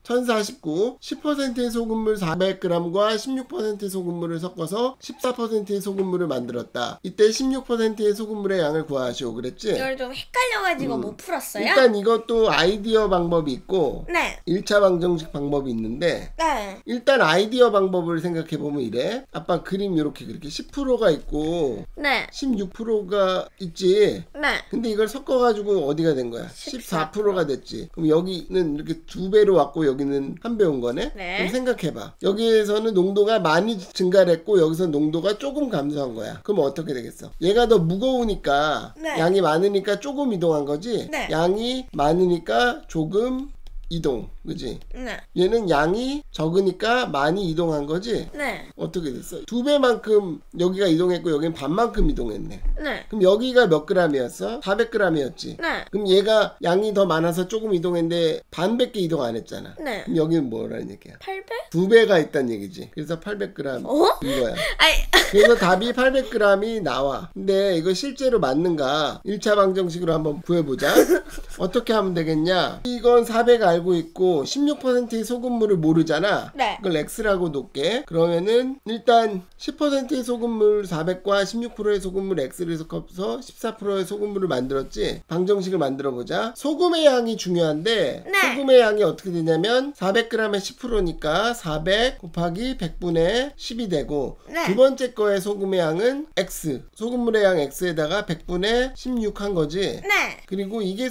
1049 10%의 소금물 400g과 16%의 소금물을 섞어서 14%의 소금물을 만들었다. 이때 16%의 소금물의 양을 구하시오. 그랬지? 이걸 좀 헷갈려가지고 못 풀었어요? 일단 이것도 아이디어 방법이 있고 네. 1차 방정식 방법이 있는데 네. 일단 아이디어 방법을 생각해보면 이래. 아빠 그림 이렇게 그렇게 10%가 있고 네. 16%가 있지. 네. 근데 이걸 섞어가지고 어디가 된 거야? 14%가 됐지. 그럼 여기는 이렇게 2배로 왔고 여기는 1배 온 거네? 네. 그럼 생각해봐. 여기에서는 농도가 많이 증가를 했고 여기서 농도가 조금 감소한 거야. 그럼 어떻게 되겠어? 얘가 더 무거우니까 네. 양이 많으니까 조금 이동한 거지? 네. 양이 많으니까 조금 이동, 그지? 네. 얘는 양이 적으니까 많이 이동한 거지? 네. 어떻게 됐어? 2배만큼 여기가 이동했고 여기는 반만큼 이동했네. 네. 그럼 여기가 몇 g이었어? 400g이었지? 네. 그럼 얘가 양이 더 많아서 조금 이동했는데 반밖에 이동 안 했잖아. 네. 그럼 여기는 뭐라는 얘기야? 800? 2배가 있다는 얘기지. 그래서 800g 어? 이거야. 아이. 그래서 답이 800g이 나와. 근데 이거 실제로 맞는가? 1차 방정식으로 한번 구해보자. 어떻게 하면 되겠냐? 이건 400 알고 있고 16%의 소금물을 모르잖아. 네. 이걸 X라고 놓을게. 그러면은 일단 10%의 소금물 400과 16%의 소금물 X를 섞어서 14%의 소금물을 만들었지. 방정식을 만들어보자. 소금의 양이 중요한데 네. 소금의 양이 어떻게 되냐면 400g의 10%니까 400 곱하기 100분의 10이 되고 네. 두 번째 거의 소금의 양은 X. 소금물의 양 X에다가 100분의 16 한 거지. 네. 그리고 이게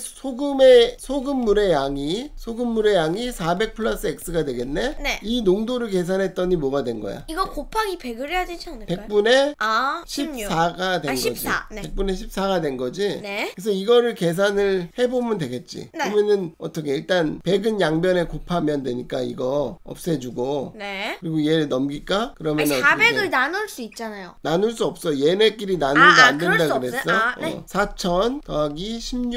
소금물의 양이 400 플러스 X가 되겠네? 네. 이 농도를 계산했더니 뭐가 된 거야? 이거 곱하기 100을 해야 되지 않을까요? 100분의 아, 16. 14가 된 거지. 14. 네. 100분의 14가 된 거지. 네. 그래서 이거를 계산을 해보면 되겠지. 네. 그러면은 어떻게 일단 100은 양변에 곱하면 되니까 이거 없애주고 네. 그리고 얘를 넘길까? 그러면 아니, 400을 나눌 수 있잖아요. 나눌 수 없어. 얘네끼리 나누면 안 그럴 수 된다 없어요? 그랬어. 아, 네. 4000 더하기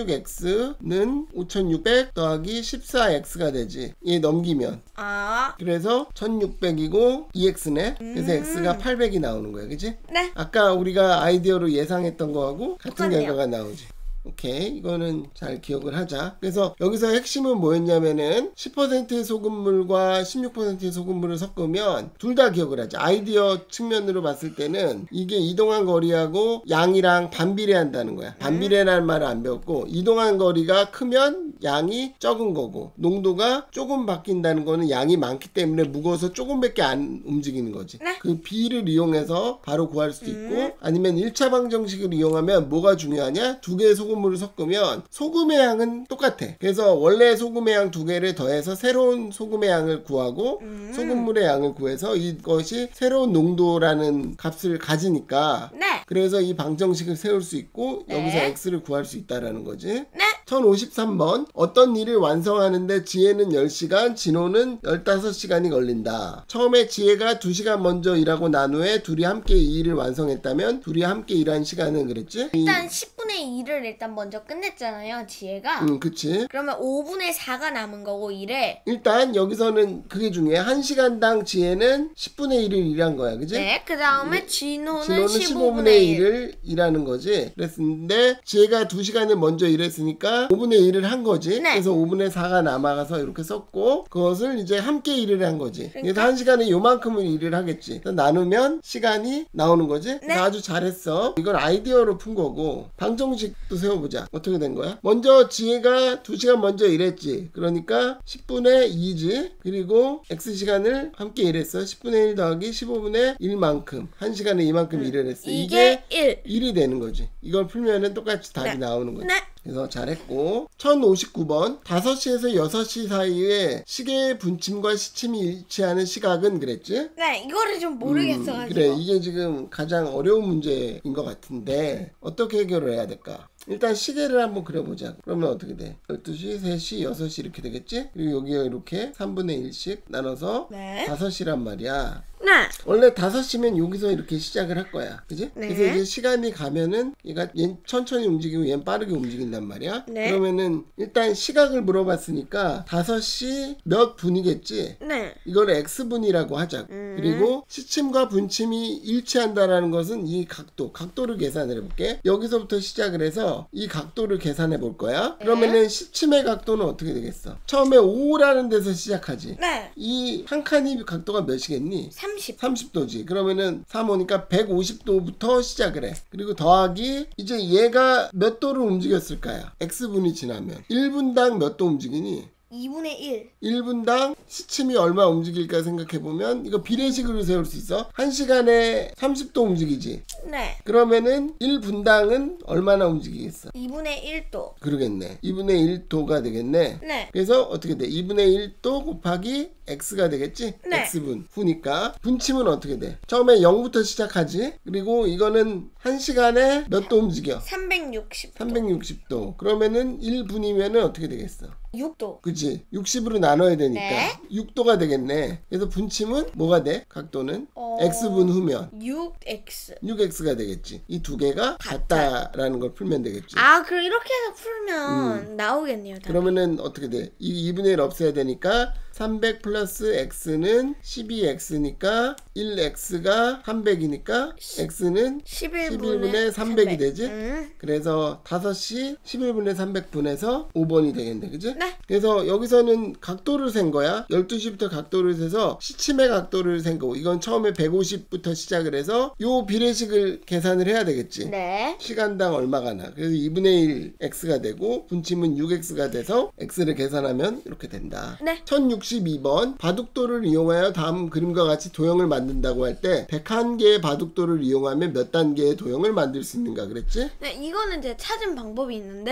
16x는 5600 더하기 14x가 되지. 얘 넘기면. 아. 그래서 1600이고 2x네. 그래서 x가 800이 나오는 거야. 그치? 네. 아까 우리가 아이디어로 예상했던 거하고 같은 똑같네요. 결과가 나오지. 오케이, 이거는 잘 기억을 하자. 그래서 여기서 핵심은 뭐였냐면은 10%의 소금물과 16%의 소금물을 섞으면 둘 다 기억을 하자. 아이디어 측면으로 봤을 때는 이게 이동한 거리하고 양이랑 반비례한다는 거야. 반비례라는 말을 안 배웠고 이동한 거리가 크면 양이 적은 거고 농도가 조금 바뀐다는 거는 양이 많기 때문에 무거워서 조금밖에 안 움직이는 거지. 네. 그 비를 이용해서 바로 구할 수도 있고 아니면 1차 방정식을 이용하면 뭐가 중요하냐? 두 개의 소금물을 섞으면 소금의 양은 똑같아. 그래서 원래 소금의 양 두 개를 더해서 새로운 소금의 양을 구하고 소금물의 양을 구해서 이것이 새로운 농도라는 값을 가지니까 네. 그래서 이 방정식을 세울 수 있고 네. 여기서 X를 구할 수 있다라는 거지. 네. 1053번 어떤 일을 완성하는데 지혜는 10시간, 진호는 15시간이 걸린다. 처음에 지혜가 2시간 먼저 일하고 난 후에 둘이 함께 이 일을 완성했다면 둘이 함께 일한 시간은 그랬지? 일단 10분의 2를 일단 먼저 끝냈잖아요, 지혜가. 그치. 그러면 5분의 4가 남은 거고 이래. 일단 여기서는 그게 중요해. 1시간당 지혜는 10분의 1을 일한 거야. 그치? 네. 그 다음에 진호는 15분의 15분의 1. 1을 일하는 거지. 그랬는데 지혜가 2시간을 먼저 일했으니까 5분의 1을 한 거지. 네. 그래서 5분의 4가 남아가서 이렇게 썼고 그것을 이제 함께 일을 한 거지. 그래서 그러니까? 1시간에 요만큼을 일을 하겠지. 그래서 나누면 시간이 나오는 거지. 그래서 네. 아주 잘했어. 이걸 아이디어로 푼 거고 방정식도 세워보자. 어떻게 된 거야? 먼저 지혜가 2시간 먼저 일했지. 그러니까 10분의 2지. 그리고 X시간을 함께 일했어. 10분의 1 더하기 15분의 1만큼. 1시간에 이만큼 일을 했어. 이게 1. 1이 되는 거지. 이걸 풀면은 똑같이 답이 네. 나오는 거지. 네. 그래서 잘했고 1059번 5시에서 6시 사이에 시계의 분침과 시침이 일치하는 시각은 그랬지? 네. 이거를 좀 모르겠어가지고. 그래 이게 지금 가장 어려운 문제인 것 같은데 어떻게 해결을 해야 될까? 일단 시계를 한번 그려보자. 그러면 어떻게 돼? 12시, 3시, 6시 이렇게 되겠지? 그리고 여기가 이렇게 3분의 1씩 나눠서 네. 5시란 말이야. 네. 원래 5시면 여기서 이렇게 시작을 할 거야. 그지? 네. 그래서 이제 시간이 가면은 얘가 얘 천천히 움직이고 얘는 빠르게 움직인단 말이야. 네. 그러면은 일단 시각을 물어봤으니까 5시 몇 분이겠지? 네. 이걸 x분이라고 하자. 그리고 시침과 분침이 일치한다라는 것은 이 각도를 계산을 해볼게. 여기서부터 시작을 해서 이 각도를 계산해 볼 거야. 그러면은 시침의 각도는 어떻게 되겠어? 처음에 5라는 데서 시작하지. 네. 이 한 칸이 각도가 몇이겠니? 30. 30도지. 그러면은 3 오니까 150도부터 시작을 해. 그리고 더하기 이제 얘가 몇 도를 움직였을까요? x분이 지나면 1분당 몇 도 움직이니? 2분의 1. 1분당 시침이 얼마 움직일까 생각해보면 이거 비례식으로 세울 수 있어. 1시간에 30도 움직이지. 네. 그러면은 1분당은 얼마나 움직이겠어? 2분의 1도. 그러겠네. 2분의 1도가 되겠네. 네. 그래서 어떻게 돼? 2분의 1도 곱하기 x가 되겠지? 네. x분 후니까 분침은 어떻게 돼? 처음에 0부터 시작하지. 그리고 이거는 1시간에 몇 도 움직여? 360도. 360도. 그러면은 1분이면은 어떻게 되겠어? 6도. 그치? 60으로 나눠야 되니까 네. 6도가 되겠네. 그래서 분침은 뭐가 돼? 각도는 x분 후면 6x. 6x가 되겠지. 이 두 개가 같다라는 걸 풀면 되겠지. 아, 그럼 이렇게 해서 풀면 나오겠네요. 답이. 그러면은 어떻게 돼? 이 2분의 1 없애야 되니까 300 플러스 x는 12x니까 1x가 300이니까 x는 11분의 300이 되지? 그래서 5시 11분의 300분에서 5번이 되겠네. 그지? 네. 그래서 여기서는 각도를 센 거야. 12시부터 각도를 세서 시침의 각도를 센 거고 이건 처음에 150부터 시작을 해서 요 비례식을 계산을 해야 되겠지. 네. 시간당 얼마가 나. 그래서 2분의 1 x가 되고 분침은 6x가 돼서 x를 계산하면 이렇게 된다. 네. 1062번 바둑돌을 이용하여 다음 그림과 같이 도형을 만든다고 할 때 101개의 바둑돌을 이용하면 몇 단계의 도형을 만들 수 있는가 그랬지? 네, 이거는 제가 찾은 방법이 있는데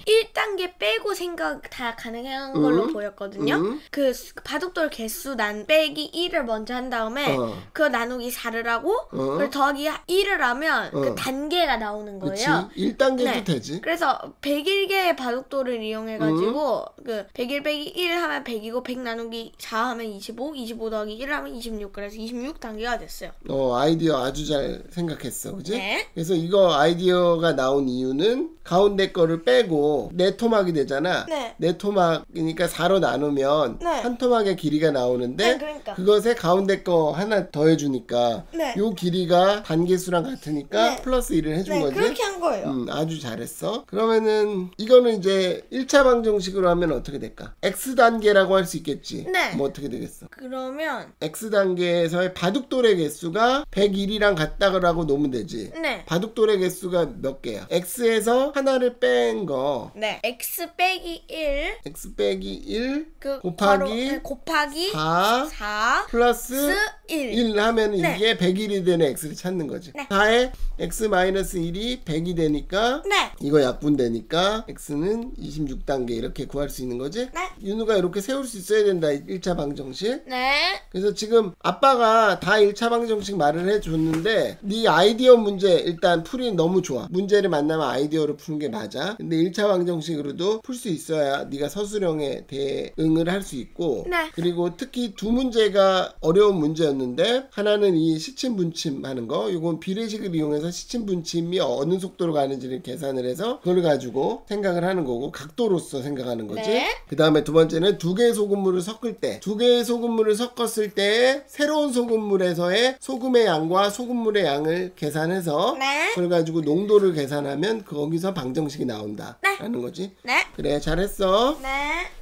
1단계 빼고 생각 다 가능한 걸로 보였거든요. 그 바둑돌 개수 빼기 1을 먼저 한 다음에 그거 나누기 4를 하고 그리고 더하기 1을 하면 그 단계가 나오는 그치? 거예요. 1단계도 네. 되지. 그래서 101개의 바둑돌을 이용해가지고 그 101 빼기 1 하면 100이고 100 나누기 4 하면 25, 25 더하기 1 하면 26. 그래서 26단계가 됐어요. 아이디어 아주 잘 생각했어. 그지? 네. 그래서 이거 아이디어가 나온 이유는 가운데 거를 빼고 네 토막이 되잖아. 네. 네 토막이니까 4로 나누면 네. 한 토막의 길이가 나오는데 네, 그러니까. 그것에 가운데 거 하나 더해주니까 네. 요 길이가 단계수랑 같으니까 네. 플러스 1을 해준 네, 거지. 그렇게 한 거예요. 아주 잘했어. 그러면은 이거는 이제 1차 방정식으로 하면 어떻게 될까? X단계라고 할 수 있겠지. 네. 뭐 어떻게 되겠어? 그러면 X단계에서의 바둑돌의 개수가 101이랑 같다고 놓으면 되지. 네. 바둑돌의 개수가 몇 개야? X에서 하나를 뺀 거 네. x 빼기 1 X 빼기 1 그 곱하기 곱하기 4 4 플러스 1. 1 하면 네. 이게 101이 되는 X를 찾는 거지. 네. 4에 X 마이너스 1이 100이 되니까 네. 이거 약분되니까 X는 26단계 이렇게 구할 수 있는 거지? 네. 윤우가 이렇게 세울 수 있어야 된다. 1차 방정식. 네. 그래서 지금 아빠가 다 1차 방정식 말을 해줬는데 네 아이디어 문제 일단 풀이 너무 좋아. 문제를 만나면 아이디어로 푸는 게 맞아. 근데 1차 방정식으로도 풀 수 있어야 네가 서술형에 대응을 할 수 있고 네. 그리고 특히 두 문제가 어려운 문제였는데 하나는 이 시침 분침 하는 거 이건 비례식을 이용해서 시침 분침이 어느 속도로 가는지를 계산을 해서 그걸 가지고 생각을 하는 거고 각도로서 생각하는 거지. 네. 그 다음에 두 번째는 두 개의 소금물을 섞을 때 두 개의 소금물을 섞었을 때 새로운 소금물에서의 소금의 양과 소금물의 양을 계산해서 네. 그걸 가지고 농도를 계산하면 거기서 방정식이 나온다 네. 라는 거지. 네. 그래 잘했어. 네.